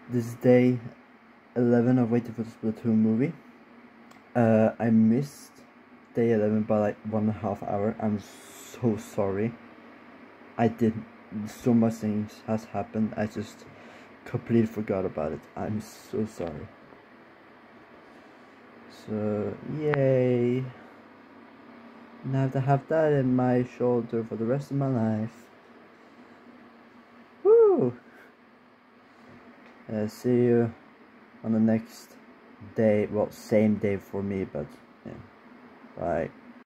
This is day 11 of waiting for the Splatoon movie. I missed day 11 by like 1.5 hours. I'm so sorry. So much things has happened. I just completely forgot about it. I'm so sorry. So yay. Now to have that in my shoulder for the rest of my life. Woo! See you on the next day. Well, same day for me, but yeah. Bye.